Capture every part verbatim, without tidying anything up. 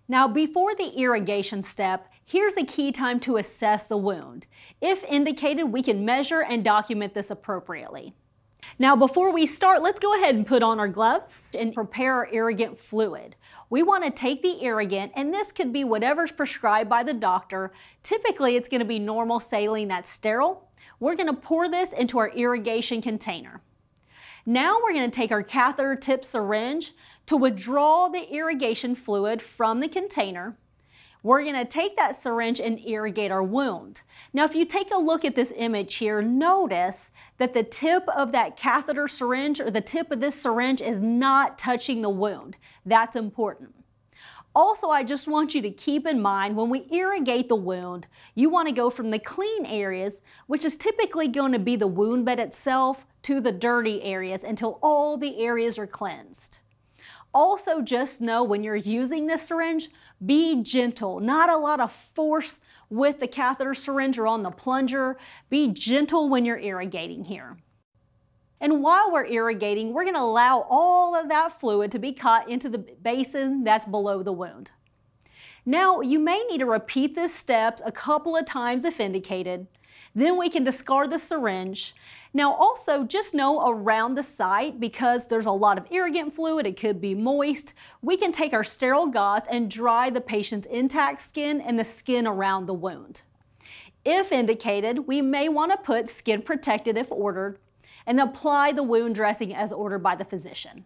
Now, before the irrigation step, here's a key time to assess the wound. If indicated, we can measure and document this appropriately. Now, before we start, let's go ahead and put on our gloves and prepare our irrigant fluid. We want to take the irrigant, and this could be whatever's prescribed by the doctor. Typically, it's going to be normal saline that's sterile. We're going to pour this into our irrigation container. Now we're going to take our catheter tip syringe to withdraw the irrigation fluid from the container. We're going to take that syringe and irrigate our wound. Now, if you take a look at this image here, notice that the tip of that catheter syringe or the tip of this syringe is not touching the wound. That's important. Also, I just want you to keep in mind when we irrigate the wound, you want to go from the clean areas, which is typically going to be the wound bed itself, to the dirty areas until all the areas are cleansed. Also, just know when you're using this syringe, be gentle. Not a lot of force with the catheter syringe or on the plunger. Be gentle when you're irrigating here. And while we're irrigating, we're going to allow all of that fluid to be caught into the basin that's below the wound. Now, you may need to repeat this step a couple of times if indicated. Then we can discard the syringe. Now also, just know around the site, because there's a lot of irrigant fluid, it could be moist, we can take our sterile gauze and dry the patient's intact skin and the skin around the wound. If indicated, we may want to put skin protected if ordered, and apply the wound dressing as ordered by the physician.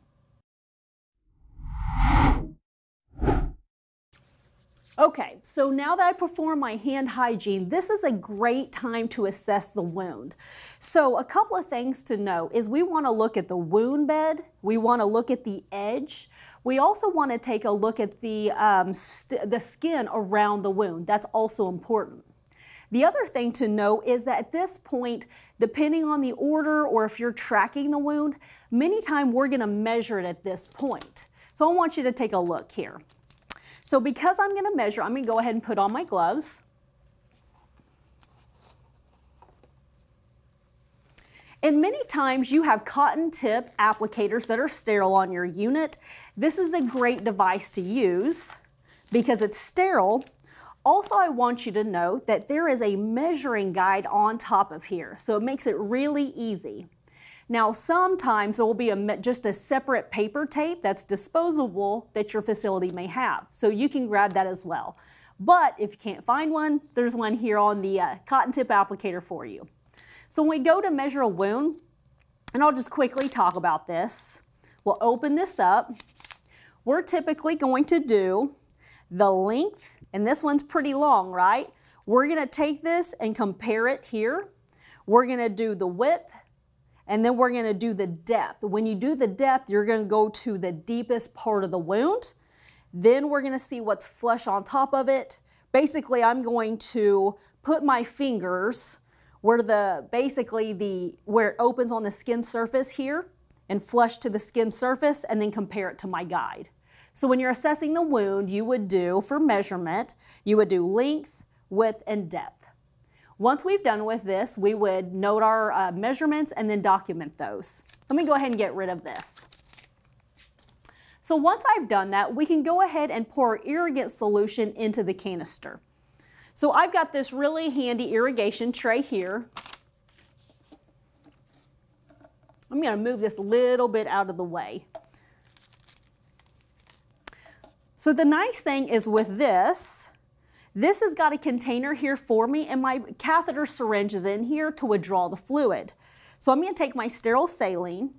Okay, so now that I perform my hand hygiene, this is a great time to assess the wound. So a couple of things to know is we want to look at the wound bed, we want to look at the edge, we also want to take a look at the, um, st the skin around the wound. That's also important. The other thing to know is that at this point, depending on the order or if you're tracking the wound, many times we're going to measure it at this point. So I want you to take a look here. So because I'm going to measure, I'm going to go ahead and put on my gloves. And many times you have cotton tip applicators that are sterile on your unit. This is a great device to use because it's sterile. Also, I want you to note that there is a measuring guide on top of here, so it makes it really easy. Now, sometimes there will be a, just a separate paper tape that's disposable that your facility may have, so you can grab that as well. But if you can't find one, there's one here on the uh, cotton tip applicator for you. So when we go to measure a wound, and I'll just quickly talk about this, we'll open this up. We're typically going to do the length, and this one's pretty long, right? We're going to take this and compare it here. We're going to do the width, and then we're going to do the depth. When you do the depth, you're going to go to the deepest part of the wound. Then we're going to see what's flush on top of it. Basically, I'm going to put my fingers where the basically the where it opens on the skin surface here and flush to the skin surface, and then compare it to my guide. So when you're assessing the wound, you would do, for measurement, you would do length, width, and depth. Once we've done with this, we would note our uh, measurements and then document those. Let me go ahead and get rid of this. So once I've done that, we can go ahead and pour irrigant solution into the canister. So I've got this really handy irrigation tray here. I'm going to move this a little bit out of the way. So the nice thing is with this, this has got a container here for me, and my catheter syringe is in here to withdraw the fluid. So I'm going to take my sterile saline,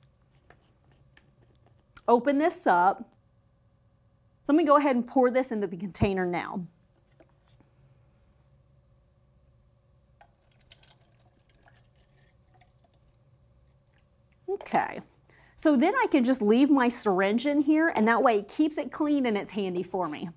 open this up. So I'm going to go ahead and pour this into the container now. Okay. So then I can just leave my syringe in here, and that way it keeps it clean and it's handy for me.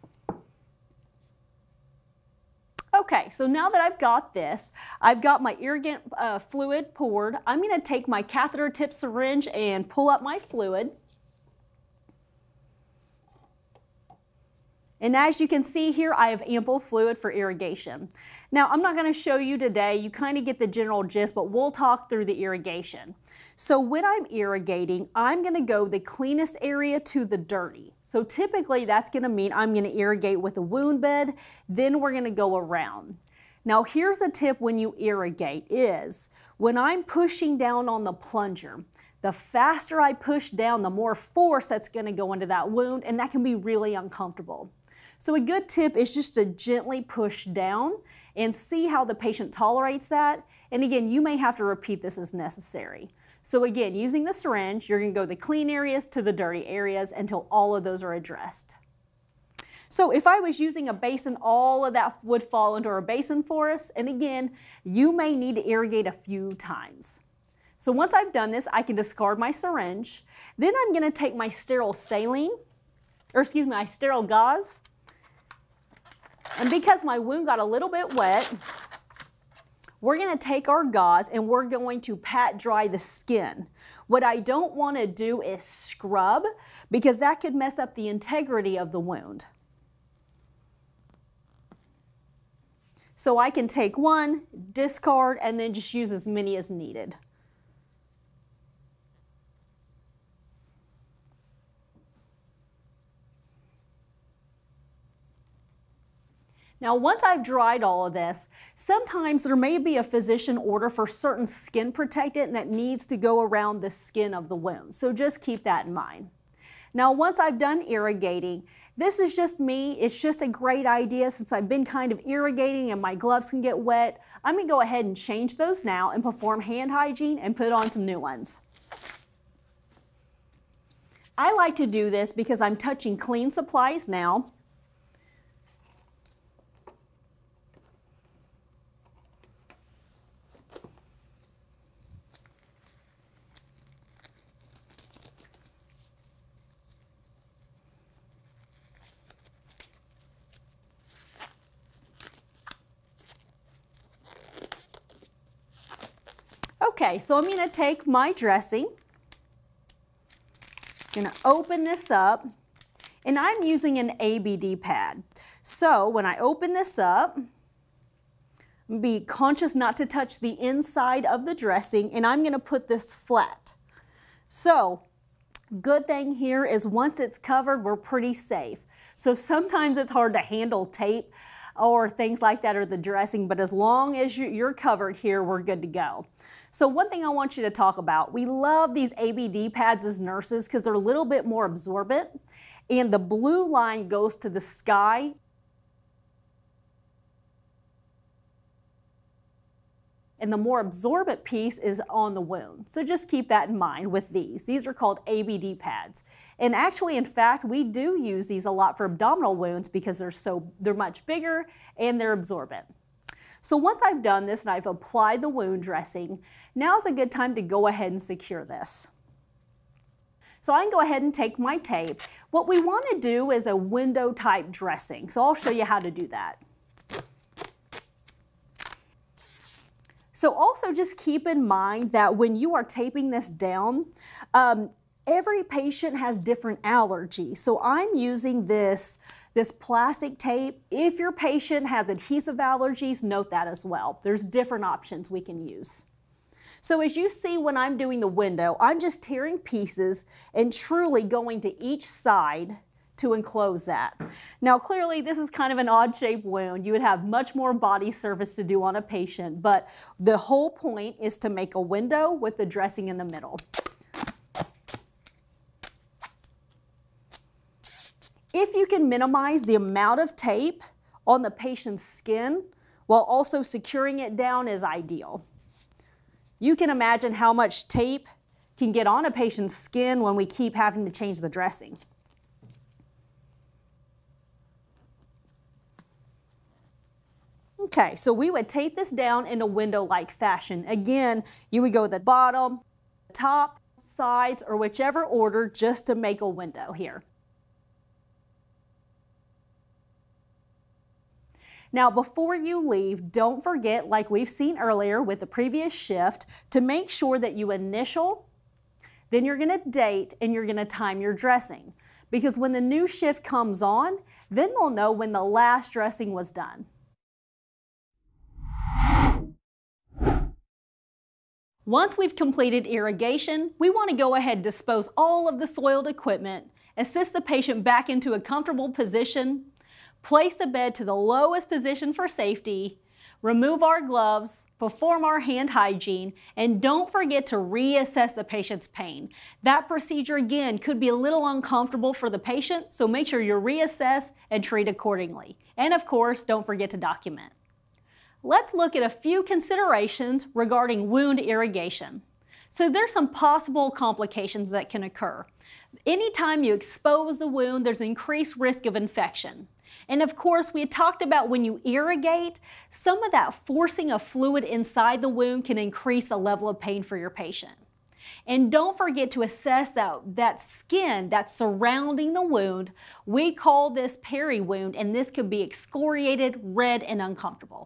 Okay, so now that I've got this, I've got my irrigant uh, fluid poured. I'm going to take my catheter tip syringe and pull up my fluid. And as you can see here, I have ample fluid for irrigation. Now, I'm not going to show you today. You kind of get the general gist, but we'll talk through the irrigation. So when I'm irrigating, I'm going to go the cleanest area to the dirty. So typically that's going to mean I'm going to irrigate with a wound bed, then we're going to go around. Now here's a tip when you irrigate is, when I'm pushing down on the plunger, the faster I push down, the more force that's going to go into that wound, and that can be really uncomfortable. So a good tip is just to gently push down and see how the patient tolerates that. And again, you may have to repeat this as necessary. So again, using the syringe, you're going to go the clean areas to the dirty areas until all of those are addressed. So if I was using a basin, all of that would fall into our basin for us. And again, you may need to irrigate a few times. So once I've done this, I can discard my syringe. Then I'm going to take my sterile saline, or excuse me, my sterile gauze. And because my wound got a little bit wet, we're going to take our gauze and we're going to pat dry the skin. What I don't want to do is scrub because that could mess up the integrity of the wound. So I can take one, discard, and then just use as many as needed. Now, once I've dried all of this, sometimes there may be a physician order for certain skin protectant that needs to go around the skin of the wound. So just keep that in mind. Now, once I've done irrigating, this is just me. It's just a great idea since I've been kind of irrigating and my gloves can get wet. I'm going to go ahead and change those now and perform hand hygiene and put on some new ones. I like to do this because I'm touching clean supplies now. Okay, so I'm going to take my dressing, going to open this up, and I'm using an A B D pad. So when I open this up, be conscious not to touch the inside of the dressing, and I'm going to put this flat. So good thing here is once it's covered, we're pretty safe. So sometimes it's hard to handle tape or things like that or the dressing, but as long as you're covered here, we're good to go. So one thing I want you to talk about, we love these A B D pads as nurses because they're a little bit more absorbent, and the blue line goes to the sky. And the more absorbent piece is on the wound. So just keep that in mind with these. These are called A B D pads. And actually, in fact, we do use these a lot for abdominal wounds because they're so they're much bigger and they're absorbent. So once I've done this and I've applied the wound dressing, now's a good time to go ahead and secure this. So I can go ahead and take my tape. What we want to do is a window type dressing. So I'll show you how to do that. So also just keep in mind that when you are taping this down, um, every patient has different allergies. So I'm using this, this plastic tape. If your patient has adhesive allergies, note that as well. There's different options we can use. So as you see when I'm doing the window, I'm just tearing pieces and truly going to each side to enclose that. Now clearly this is kind of an odd shaped wound. You would have much more body surface to do on a patient, but the whole point is to make a window with the dressing in the middle. If you can minimize the amount of tape on the patient's skin while also securing it down is ideal. You can imagine how much tape can get on a patient's skin when we keep having to change the dressing. Okay, so we would tape this down in a window-like fashion. Again, you would go the bottom, top, sides, or whichever order just to make a window here. Now, before you leave, don't forget, like we've seen earlier with the previous shift, to make sure that you initial Then you're going to date and you're going to time your dressing. Because when the new shift comes on, then they'll know when the last dressing was done. Once we've completed irrigation, we want to go ahead and dispose all of the soiled equipment, assist the patient back into a comfortable position, place the bed to the lowest position for safety, remove our gloves, perform our hand hygiene, and don't forget to reassess the patient's pain. That procedure, again, could be a little uncomfortable for the patient, so make sure you reassess and treat accordingly. And of course, don't forget to document. Let's look at a few considerations regarding wound irrigation. So there's some possible complications that can occur. Anytime you expose the wound, there's increased risk of infection. And of course, we had talked about when you irrigate, some of that forcing of fluid inside the wound can increase the level of pain for your patient. And don't forget to assess that, that skin that's surrounding the wound. We call this peri-wound, and this could be excoriated, red, and uncomfortable.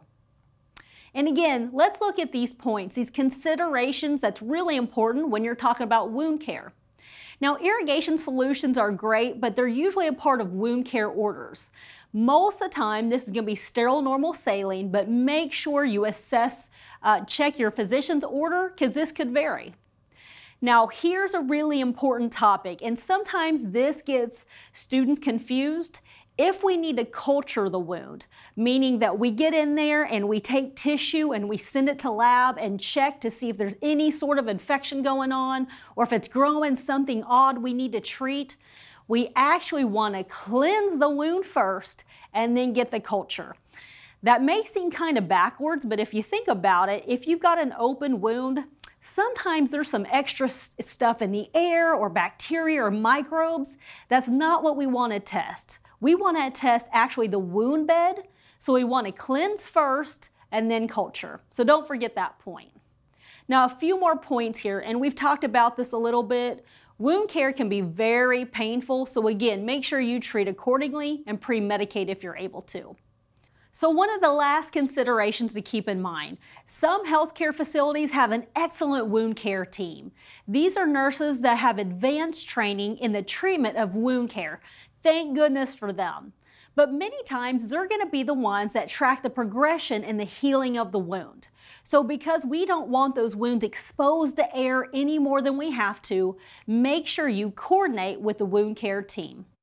And again, let's look at these points, these considerations that's really important when you're talking about wound care. Now, irrigation solutions are great, but they're usually a part of wound care orders. Most of the time, this is going to be sterile normal saline, but make sure you assess, uh, check your physician's order, because this could vary. Now, here's a really important topic, and sometimes this gets students confused. If we need to culture the wound, meaning that we get in there and we take tissue and we send it to lab and check to see if there's any sort of infection going on, or if it's growing something odd we need to treat, we actually want to cleanse the wound first and then get the culture. That may seem kind of backwards, but if you think about it, if you've got an open wound, sometimes there's some extra stuff in the air or bacteria or microbes. That's not what we want to test. We want to test actually the wound bed, so we want to cleanse first and then culture. So don't forget that point. Now, a few more points here, and we've talked about this a little bit. Wound care can be very painful, so again, make sure you treat accordingly and pre-medicate if you're able to. So one of the last considerations to keep in mind, some healthcare facilities have an excellent wound care team. These are nurses that have advanced training in the treatment of wound care. Thank goodness for them. But many times they're going to be the ones that track the progression and the healing of the wound. So because we don't want those wounds exposed to air any more than we have to, make sure you coordinate with the wound care team.